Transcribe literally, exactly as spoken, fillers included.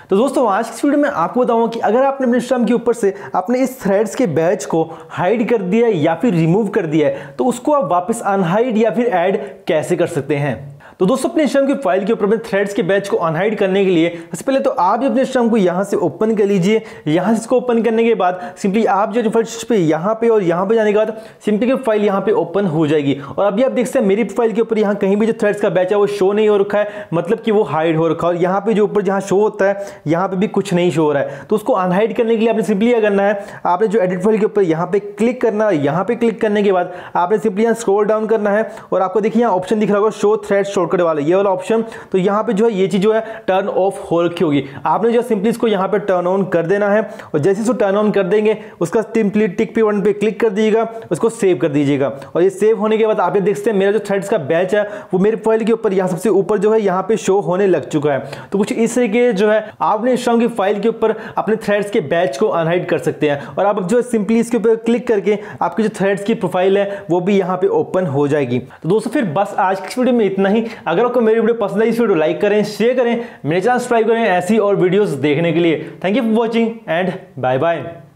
तो दोस्तों आज की वीडियो में आपको बताऊंगा कि अगर आपने अपने इंस्टाग्राम के ऊपर से अपने इस थ्रेड्स के बैच को हाइड कर दिया है या फिर रिमूव कर दिया है तो उसको आप वापस अनहाइड या फिर ऐड कैसे कर सकते हैं। तो दोस्तों अपने इंस्टाग्राम की फाइल के ऊपर अपने थ्रेड्स के बैच को अनहाइड करने के लिए सबसे पहले तो आप अपने इंस्टाग्राम को यहां से ओपन कर लीजिए। यहां से इसको ओपन करने के बाद सिंपली आप जो फर्स्ट पे यहां पे और यहां पे जाने के बाद सिंपली की फाइल यहां पे ओपन हो जाएगी। और अभी आप देख सकते हैं मेरी फाइल के ऊपर यहां कहीं भी जो थ्रेड्स का बैच है वो शो नहीं हो रखा है, मतलब कि वो हाइड हो रखा है। और यहाँ पे जो ऊपर जहां शो होता है यहाँ पे भी कुछ नहीं शो हो रहा है। तो उसको अनहाइड करने के लिए आपने सिंपली क्या करना है, आपने जो एडिट फाइल के ऊपर यहाँ पे क्लिक करना है। यहाँ पे क्लिक करने के बाद आपने सिंपली यहाँ स्क्रॉल डाउन करना है और आपको देखिए यहाँ ऑप्शन दिख रहा होगा शो थ्रेड शॉर्टकट वाला, ये वाला ऑप्शन। तो यहाँ पे जो है ये चीज जो है टर्न ऑफ हो रखी होगी। आपने जो सिंपली इसको यहाँ पे टर्न ऑन कर देना है और जैसे इसको टर्न ऑन कर देंगे उसका सिंपली टिक पे वन पे क्लिक कर दीजिएगा, उसको सेव कर दीजिएगा। और ये सेव होने के बाद आप ये देख सकते हैं मेरा जो थ्रेड्स का बैच है वो मेरे फाइल के ऊपर यहाँ सबसे ऊपर जो है यहाँ पे शो होने लग चुका है। तो कुछ इस तरीके जो है आपने इंस्टाग्राम की फाइल के ऊपर अपने थ्रेड्स के बैच को अनहाइड कर सकते हैं। और आप जो सिंपली इसके ऊपर क्लिक करके आपकी जो थ्रेड्स की प्रोफाइल है वो भी यहाँ पे ओपन हो जाएगी। तो दोस्तों फिर बस आज की वीडियो में इतना ही। अगर आपको मेरी वीडियो पसंद आई इस वीडियो लाइक करें, शेयर करें, मेरे चैनल सब्सक्राइब करें ऐसी और वीडियोस देखने के लिए। Thank you for watching and bye bye.